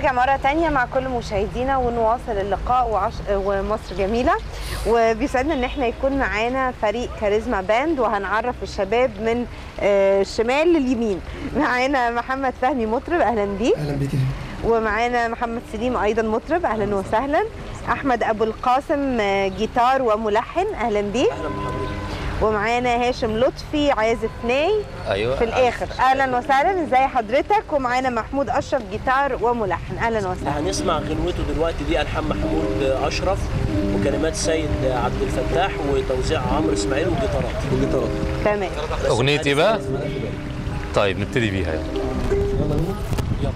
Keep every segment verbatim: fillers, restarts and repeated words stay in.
بنرجع مرة تانية مع كل مشاهدينا ونواصل اللقاء وعش... ومصر جميلة، وبيسعدنا ان احنا يكون معانا فريق كاريزما باند، وهنعرف الشباب من الشمال لليمين. معانا محمد فهمي مطرب، اهلا بيك. اهلا بيك. ومعانا محمد سليم ايضا مطرب، اهلا وسهلا. احمد ابو القاسم جيتار وملحن، اهلا بيك. اهلا بحضرتك. ومعانا هاشم لطفي عازف ناي ايوه في الاخر، اهلا وسهلا. ازي حضرتك؟ ومعانا محمود اشرف جيتار وملحن، اهلا وسهلا. هنسمع غنوته دلوقتي، دي الحان محمود اشرف وكلمات سيد عبد الفتاح وتوزيع عمرو اسماعيل وجيتارات والجيتارات. تمام. اغنيتي بقى؟ طيب نبتدي بيها يعني. يلا بينا. يلا.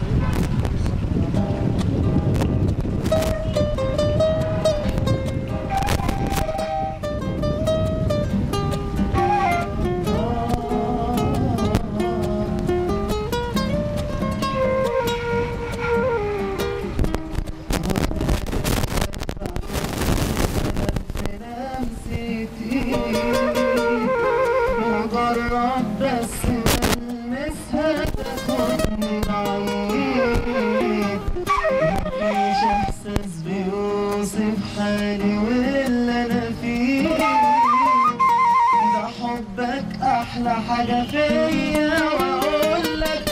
أحلى حاجة فيا وأقول لك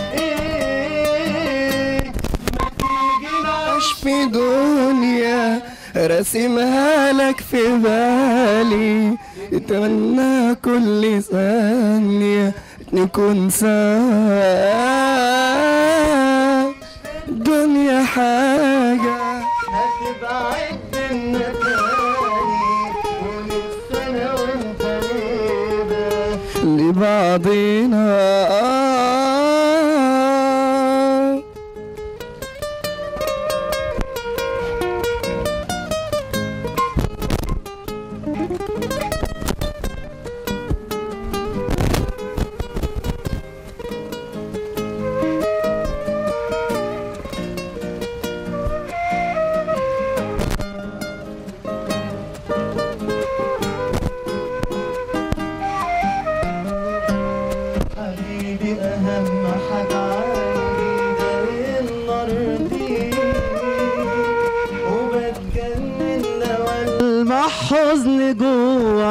إيه، ما تيجي نعيش في دنيا راسمها لك في بالي، اتمنى كل ثانية نكون سوا. دنيا حاجة هتبعد بينا لبعضنا. حزن جوا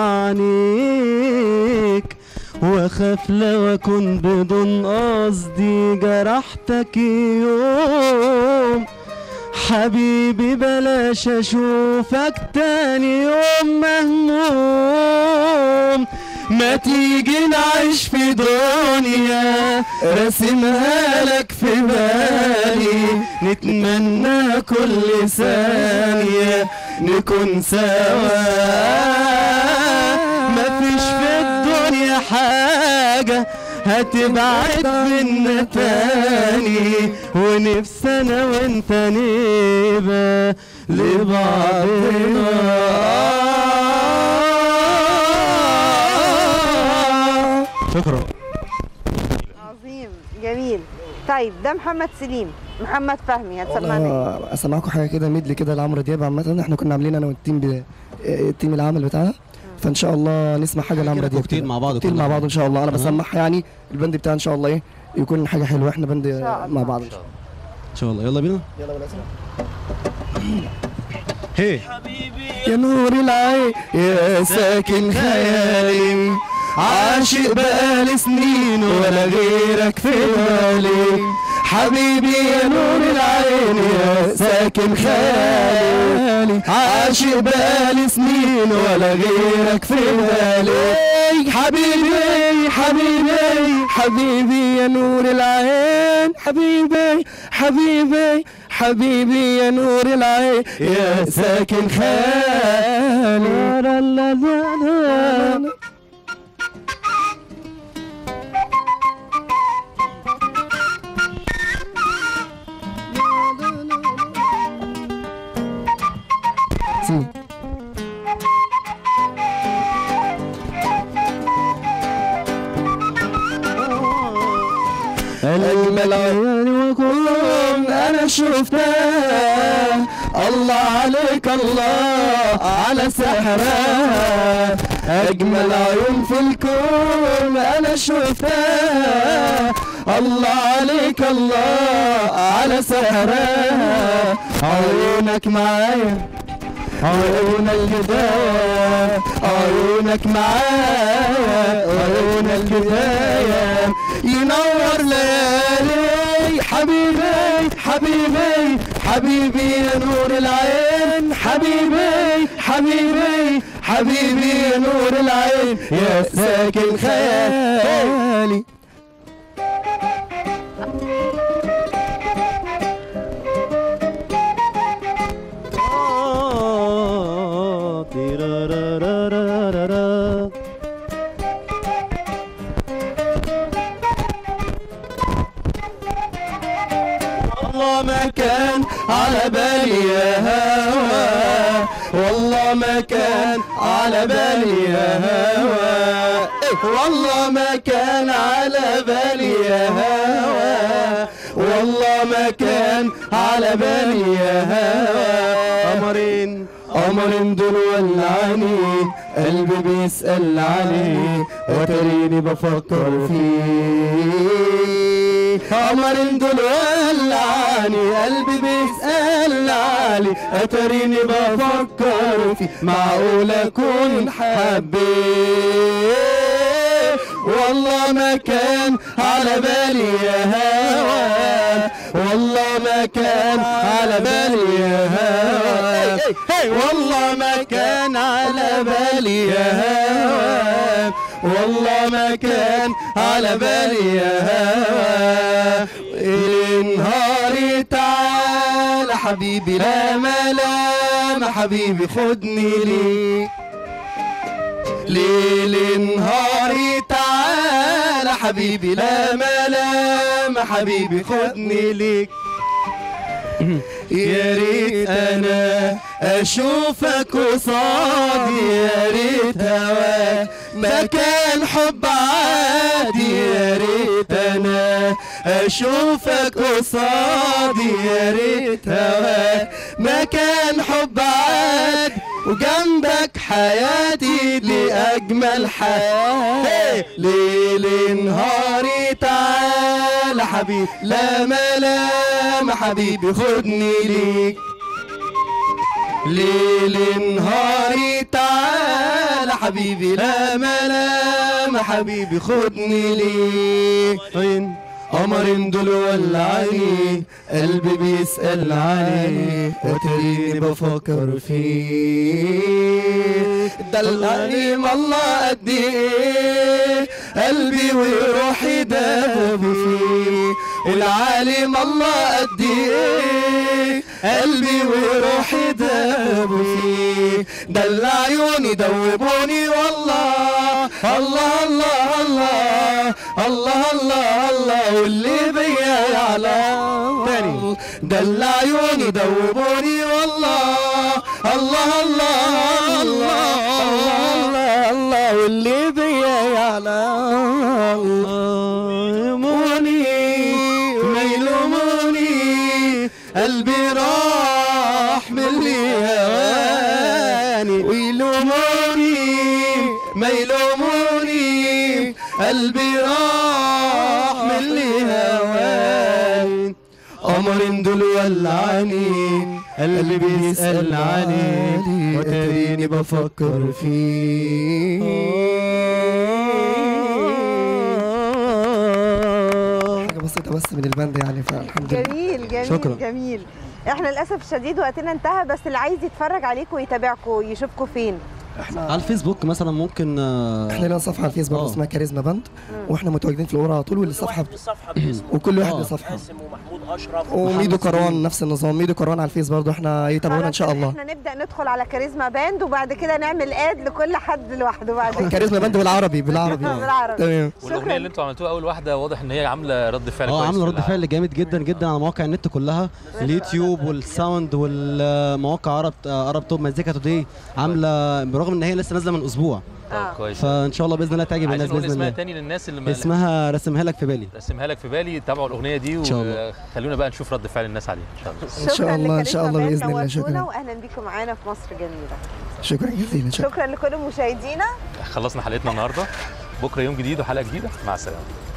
عينيك واخاف لو اكون بدون قصدي جرحتك يوم، حبيبي بلاش اشوفك تاني يوم مهموم. ما تيجي نعيش في دنيا راسمها لك في بالي، نتمنى كل ثانية نكون سوا. مفيش في الدنيا حاجة هتبعد بينا تاني، ونفسي انا وانت نبقى لبعضنا. شكرا. عظيم جميل. طيب ده محمد سليم. محمد فهمي هتسمعنا ايه؟ اسمعكم حاجه كده ميدلي كده لعمرو دياب. عامه احنا كنا عاملين انا والتيم ب... التيم العمل بتاعنا، فان شاء الله نسمع حاجه لعمرو دياب كوكتيل مع بعض. كوكتيل مع بعض ان شاء الله. انا بسمعها يعني البند بتاعنا ان شاء الله ايه يكون حاجه حلوه، احنا بند مع بعض ان شاء الله. ان شاء الله. يلا بينا. يلا بينا. هي يا نور العين يا ساكن خيالي، عاشق بقالي سنين ولا غيرك في بالي. حبيبي يا نور العين يا ساكن خيالي، عاشق بقالي سنين ولا غيرك في بالي. حبيبي حبيبي حبيبي يا نور العين، حبيبي حبيبي حبيبي يا نور العين يا ساكن خيالي. أجمل عيون وكلهم أنا شفتها، الله عليك الله على سحرها. أجمل عيون في الكون أنا شفتها، الله عليك الله على سحرها، عيونك معايا عيون الهداية، عيونك معايا عيون الهداية، ينور ليالي حبيبي حبيبي حبيبي يا نور العين، حبيبي حبيبي حبيبي يا نور العين، يا ساكن خيالي. والله ما كان على بالي يا هوا، والله ما كان على بالي يا هوا، والله ما كان على بالي يا هوا، والله ما كان على بالي يا هوا. قمرين قمرين دول ولعاني، قلبي بيسأل عليه وتريني بفكر فيه. قمرين دول ولعاني، قلبي بيسأل عليه وتريني بفكر فيه. معقول أكون حبيت والله ما كان على بالي يا هوا، والله ما كان على بالي يا هوا، والله ما كان على بالي يا هوا، والله ما كان على بالي يا هوا. النهار تعال حبيبي لا ملام، حبيبي خدني ليك ليل نهاري تعال حبيبي لا ملام، حبيبي خدني ليك. يا ريت انا اشوفك قصادي، يا ريت هواك ما كان حب عادي، يا ريت انا اشوفك قصادي، يا ريت هواك ما كان حب عادي، وجنبك حياتي لأجمل حياة. ليل نهاري تعال حبيبي لا ملام، حبيبي خدني ليك. ليل نهاري تعال حبيبي لا ملام، حبيبي خدني ليك. قمرين دول ولعاني، قلبي بيسأل عليه وتريني بفكر فيه. دلعني الله قد ايه، قلبي وروحي دابوا فيه. العالم الله قد ايه، قلبي وروحي دابوا فيه. دل عيوني دوبوني والله، الله الله الله الله الله الله، واللي بيا يعلم. تاني دل عيوني دوبوني والله، الله الله الله الله الله، واللي بيا يعلم. يلوموني ما يلوموني، قلبي راح من اللي هواني. ويلوموني ما يلوموني، قلبي راح من اللي هواني. قمرين دول ولعاني، قلبي بيسأل عني وتريني بفكر فيه. حاجه بسيطه بس من البند يعني، فالحمد لله. جميل جميل شكرا. جميل. احنا للاسف الشديد وقتنا انتهى، بس اللي عايز يتفرج عليكم ويتابعكم يشوفكم فين؟ احنا على الفيسبوك مثلا ممكن. احنا لنا صفحه على الفيسبوك أوه. اسمها كاريزما باند، واحنا متواجدين في القرى على طول، والصفحه الصفحه باسمه وكل واحد له آه. صفحه. قاسم ومحمود اشرف وميدو كروان نفس النظام، ميدو كروان على الفيس برضه، احنا يتابعونا ان شاء الله. احنا نبدا ندخل على كاريزما باند، وبعد كده نعمل اد لكل حد لوحده بعد كده. كاريزما باند بالعربي بالعربي بالعربي. تمام. والاغنيه اللي انتوا عملتوها اول واحده واضح ان هي عامله رد فعل كويس. اه عامله رد في فعل جامد جدا جدا على مواقع النت كلها، اليوتيوب والساوند والمواقع عرب عرب توب مزيكا توداي، عامله برغم ان هي لسه نازله من اسبوع. طب كويس. فان شاء الله باذن الله تعجب الناس باذن اسمها الله. تاني للناس اللي ما اسمها رسمها لك في بالي. رسمها لك في بالي. تابعوا الاغنيه دي وخلونا بقى نشوف رد فعل الناس عليها ان شاء الله. ان شاء الله ان شاء الله باذن الله. شكرا شكرا واهلا بكم معانا في مصر جميله. شكرا جزيلا. شكرا لكل مشاهدينا. خلصنا حلقتنا النهارده، بكره يوم جديد وحلقه جديده، مع السلامه.